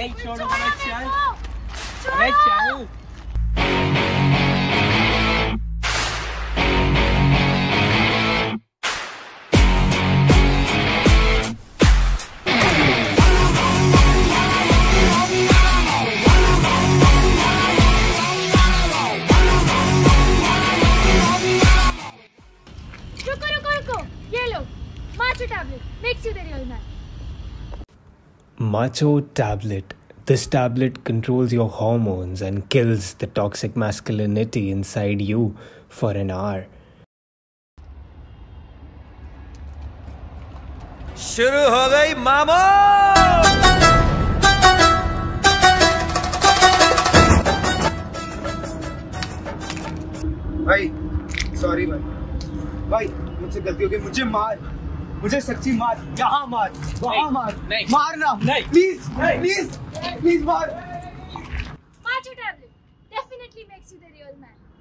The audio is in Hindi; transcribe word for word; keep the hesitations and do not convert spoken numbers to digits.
अरे छोड़ो अरे चल अरे चल Macho Tablet makes you the real man. Macho Tablet. This tablet controls your hormones and kills the toxic masculinity inside you for an hour. शुरू हो गई मामो। भाई सॉरी भाई भाई मुझसे गलती हो गई मुझे मार मुझे सच्ची मार यहाँ मार वहाँ मार नहीं, मारना नहीं, प्लीज प्लीज प्लीज मार। Macho Tablet definitely makes you the real man.